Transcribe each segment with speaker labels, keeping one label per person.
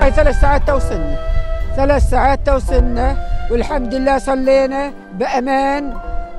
Speaker 1: هاي 3 ساعات توصلنا، 3 ساعات توصلنا، والحمد لله صلينا بأمان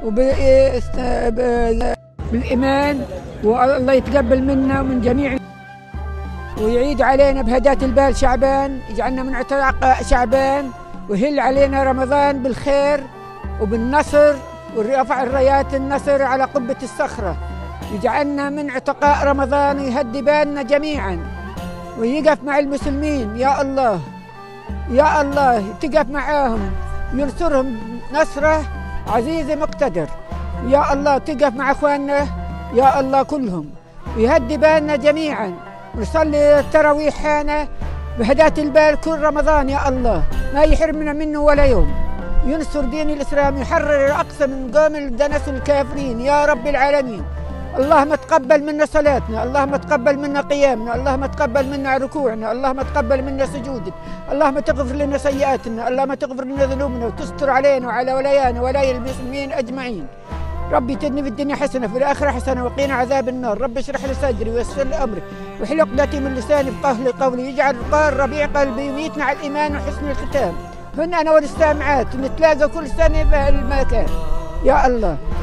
Speaker 1: بالإيمان، والله يتقبل منا ومن جميع، ويعيد علينا بهداة البال شعبان، يجعلنا من عتاق شعبان، ويهل علينا رمضان بالخير وبالنصر، ورفع الرايات النصر على قبة الصخرة، يجعلنا من عتقاء رمضان، ويهدي بالنا جميعا، ويقف مع المسلمين يا الله، يا الله تقف معاهم، ينصرهم نصره عزيز مقتدر، يا الله تقف مع اخواننا يا الله كلهم، ويهدي بالنا جميعا، ونصلي التراويح حانا بهداة البال كل رمضان يا الله، ما يحرمنا منه ولا يوم، ينصر دين الإسلام، يحرر الأقصى من قوم الدنس الكافرين يا رب العالمين. اللهم تقبل منا صلاتنا، اللهم تقبل منا قيامنا، اللهم تقبل منا ركوعنا، اللهم تقبل منا سجودنا، اللهم تغفر لنا سيئاتنا، اللهم تغفر لنا ذنوبنا، وتستر علينا وعلى ولايانا ولاي المسلمين أجمعين. ربي تدني في الدنيا حسنة في الآخرة حسنة وقينا عذاب النار. ربي اشرح لي صدري ويسر لي أمري واحلل عقدة من لساني يفقهوا قولي، يجعل القار ربيع قلبي ويميتنا على الإيمان وحسن الختام. هن أنا والسامعات نتلاقى كل سنة في المكان يا الله.